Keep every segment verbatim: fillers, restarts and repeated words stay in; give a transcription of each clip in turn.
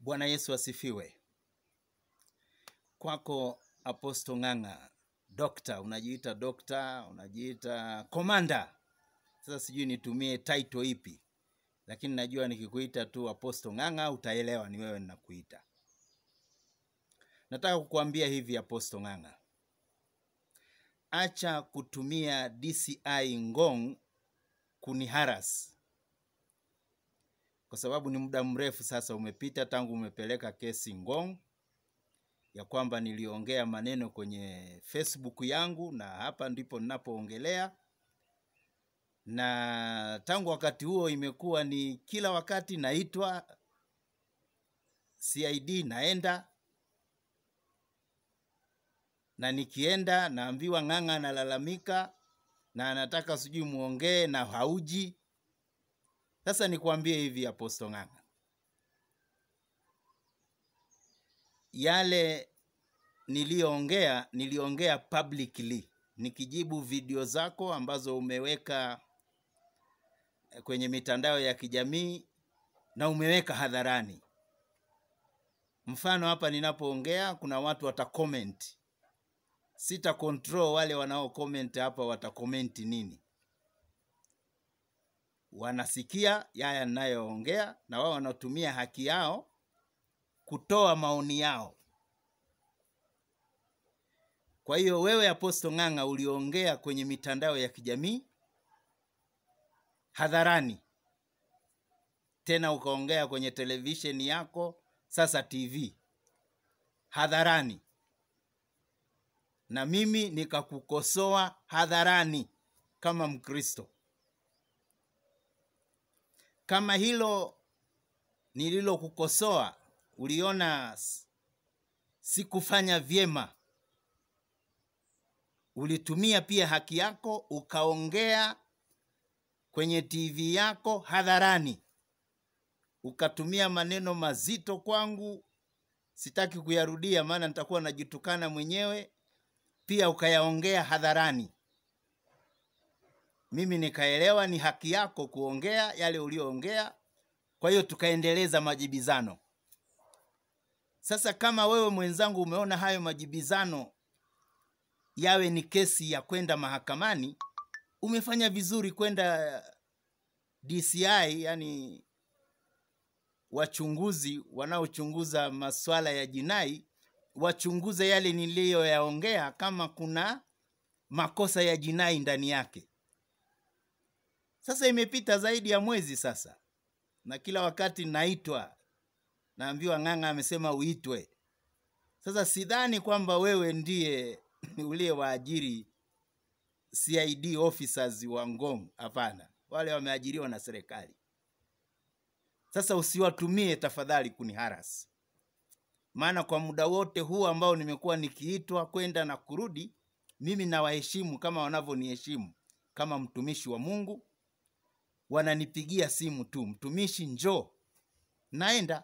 Bwana Yesu asifiwe. Kwako Apostle Nganga, doctor, unajiita doctor, unajiita commander. Sasa sijui nitumie title ipi. Lakini najua nikikuita tu Apostle Nganga utaelewa ni wewe ninakuita. Nataka kukuambia hivi Apostle Nganga. Acha kutumia D C I Ngong kuni harass. Kwa sababu ni muda mrefu sasa umepita tangu umepeleka kesi Ngong ya kwamba niliongea maneno kwenye Facebook yangu, na hapa ndipo ninapoongelea. Na tangu wakati huo imekuwa ni kila wakati naitwa C I D, naenda na nikienda naambiwa Nganga analalamika na anataka sijui muongee na hauji. Sasa nikuambie hivi Apostle Nganga, yale niliongea niliongea publicly, nikijibu video zako ambazo umeweka kwenye mitandao ya kijamii na umeweka hadharani. Mfano hapa ninapoongea kuna watu wata comment. Sita control wale wanao comment hapa wata comment nini. Wanasikia yaya ninayoongea na wao wanatumia haki yao kutoa maoni yao. Kwa hiyo wewe Apostle Nganga uliongea kwenye mitandao ya kijamii hadharani. Tena ukaongea kwenye television yako Sasa T V hadharani. Na mimi nikakukosoa hadharani kama Mkristo. Kama hilo nililo kukosoa uliona sikufanya vyema, ulitumia pia haki yako ukaongea kwenye T V yako hadharani. Ukatumia maneno mazito kwangu, sitaki kuyarudia maana nitakuwa najitukana mwenyewe. Pia ukayaongea hadharani. Mimi nikaelewa ni haki yako kuongea yale ulioongea, kwa hiyo tukaendeleza majibizano. Sasa kama wewe mwenzangu umeona hayo majibizano yawe ni kesi ya kwenda mahakamani, umefanya vizuri kwenda D C I, yani wachunguzi wanaochunguza masuala ya jinai, wachunguze yale niliyoyaongea kama kuna makosa ya jinai ndani yake. Sasa imepita zaidi ya mwezi sasa, na kila wakati naitwa, naambiwa Nganga amesema uitwe. Sasa sidhani kwamba wewe ndiye ule waajiri C I D officers wa Ngong, hapana. Wale wameajiriwa na serikali. Sasa usiwatumie tafadhali kuni harass. Maana kwa muda wote huu ambao nimekuwa nikiitwa kwenda na kurudi, mimi nawaheshimu kama wanavyoniheshimu kama mtumishi wa Mungu. Wananipigia simu tu, mtumishi njoo, naenda,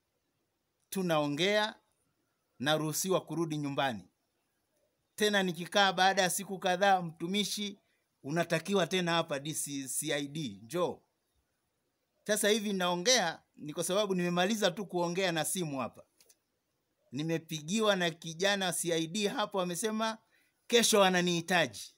tunaongea, naruhusiwa kurudi nyumbani. Tena nikikaa baada ya siku kadhaa, mtumishi unatakiwa tena hapa D C I D, njoo. Sasa hivi naongea ni kwa sababu nimemaliza tu kuongea na simu hapa. Nimepigiwa na kijana C I D hapo, wamesema kesho wananihitaji.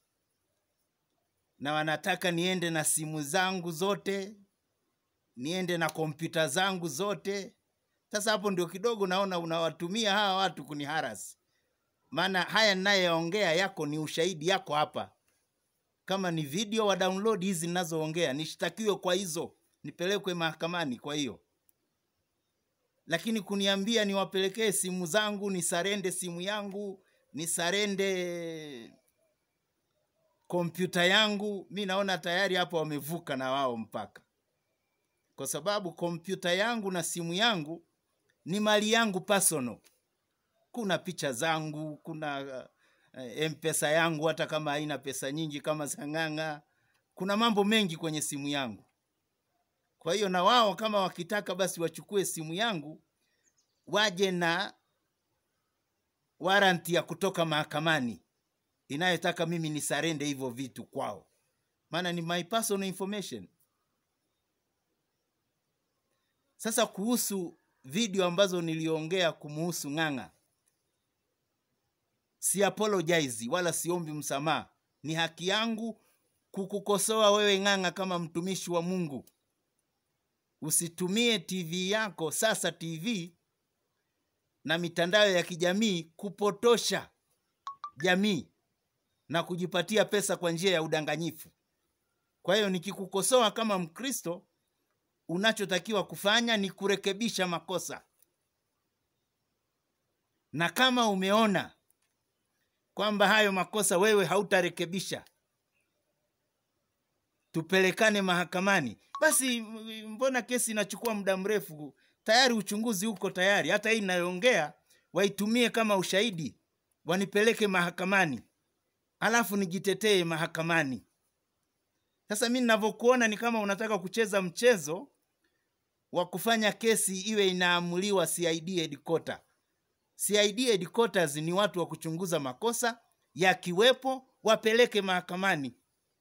Na wanataka niende na simu zangu zote, niende na kompyuta zangu zote. Sasa hapo ndio kidogo naona unawatumia hawa watu kuni harass. Maana haya ninayoongea yako ni ushahidi yako hapa. Kama ni video wa download hizi ninazoongea, nishtakiwe kwa hizo, nipelekwe mahakamani kwa hiyo. Lakini kuniambia niwapelekee simu zangu, nisarende simu yangu, nisarende kompyuta yangu, mimi naona tayari hapo wamevuka na wao mpaka. Kwa sababu kompyuta yangu na simu yangu ni mali yangu personal. Kuna picha zangu, kuna uh, M-Pesa yangu hata kama haina pesa nyingi kama za Nganga. Kuna mambo mengi kwenye simu yangu. Kwa hiyo na wao kama wakitaka basi wachukue simu yangu, waje na warrant ya kutoka mahakamani inayotaka mimi nisarende hivyo vitu kwao. Maana ni my personal information. Sasa kuhusu video ambazo niliongea kumuhusu Nganga. Si apologize wala siombi msamaha. Ni haki yangu kukukosoa wewe Nganga kama mtumishi wa Mungu. Usitumie T V yako Sasa T V na mitandao ya kijamii kupotosha jamii na kujipatia pesa kwa njia ya udanganyifu. Kwa hiyo nikikukosoa kama Mkristo, unachotakiwa kufanya ni kurekebisha makosa. Na kama umeona kwamba hayo makosa wewe hautarekebisha, tupelekane mahakamani. Basi mbona kesi inachukua muda mrefu? Tayari uchunguzi uko tayari. Hata hii ninayoongea waitumie kama ushahidi, wanipeleke mahakamani, alafu nijitetee mahakamani. Sasa mimi ninavyokuona ni kama unataka kucheza mchezo wa kufanya kesi iwe inaamuliwa C I D headquarter. C I D headquarters ni watu wa kuchunguza makosa, yakiwepo wapeleke mahakamani.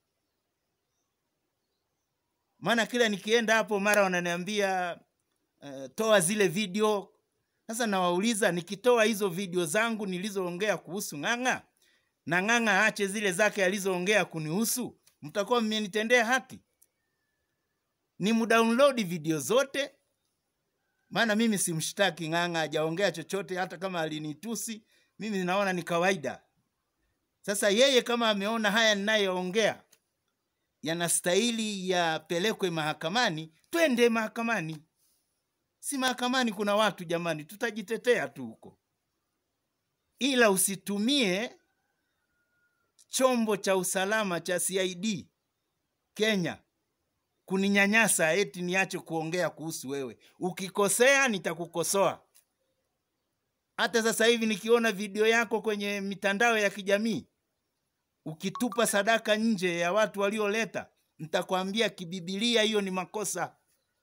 Maana kila nikienda hapo mara wananiambia uh, toa zile video. Sasa nawauliza, nikitoa hizo video zangu nilizoongea kuhusu Nganga na Nganga aache zile zake alizoongea kunihusu, mtakuwa mmenitendea haki? Ni mdownload video zote. Maana mimi simshtaki Nganga, hajaongea chochote. Hata kama alinitusi, mimi ninaona ni kawaida. Sasa yeye kama ameona haya ninayoongea yanastahili yapelekwe mahakamani, twende mahakamani. Si mahakamani kuna watu jamani, tutajitetea tu huko. Ila usitumie chombo cha usalama cha C I D Kenya kuninyanyasa eti niache kuongea kuhusu wewe. Ukikosea nitakukosoa. Hata sasa hivi nikiona video yako kwenye mitandao ya kijamii ukitupa sadaka nje ya watu walioleta, nitakwambia kibibilia hiyo ni makosa.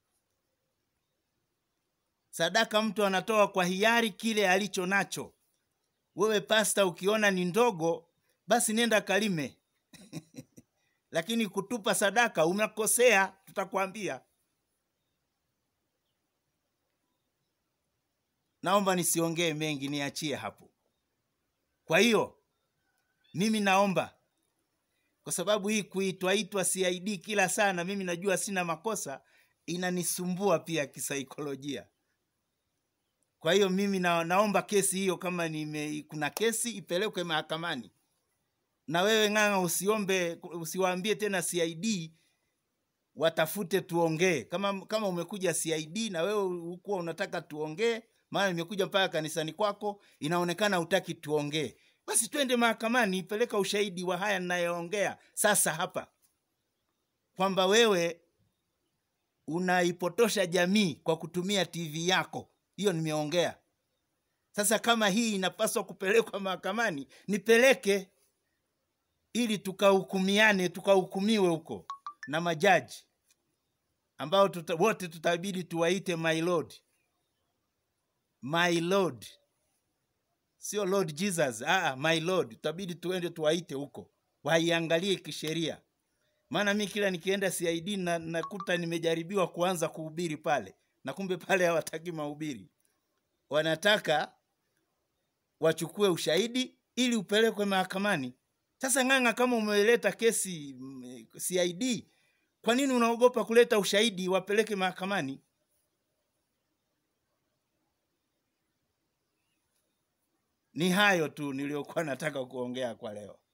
Sadaka mtu anatoa kwa hiari kile alicho nacho. Wewe pasta ukiona ni ndogo, basi nenda kalime. Lakini kutupa sadaka umekosea, tutakwambia. Naomba nisiongee mengi, niachie hapo. Kwa hiyo mimi naomba, kwa sababu hii kuitwa-itwa C I D kila saa na mimi najua sina makosa, inanisumbua pia kisaikolojia. Kwa hiyo mimi na, naomba kesi hiyo kama nime, kuna kesi ipelekwe mahakamani. Na wewe Nganga usiombe, usiwaambie tena C I D watafute tuongee. Kama kama umekuja C I D na wewe ukuwa unataka tuongee, maana nimekuja mpaka kanisani kwako, inaonekana hutaki tuongee, basi twende mahakamani, peleka ushahidi wa haya ninayoongea sasa hapa, kwamba wewe unaipotosha jamii kwa kutumia T V yako. Hiyo nimeongea. Sasa kama hii inapaswa kupelekwa mahakamani, nipeleke ili tukahukumiane, tukahukumiwe huko na majaji ambao tuta, wote tutabidi tuwaite my lord. My lord. Sio Lord Jesus, ah my lord. Tutabidi tuende tuwaite huko, waiangalie kisheria. Maana mimi kila nikienda C I D na nakuta nimejaribiwa kuanza kuhubiri pale, na kumbe pale hawataki mahubiri. Wanataka wachukue ushahidi ili upelekwe mahakamani. Sasa Nganga, kama umeleta kesi C I D, kwa nini unaogopa kuleta ushahidi wapeleke mahakamani? Ni hayo tu niliokuwa nataka kuongea kwa leo.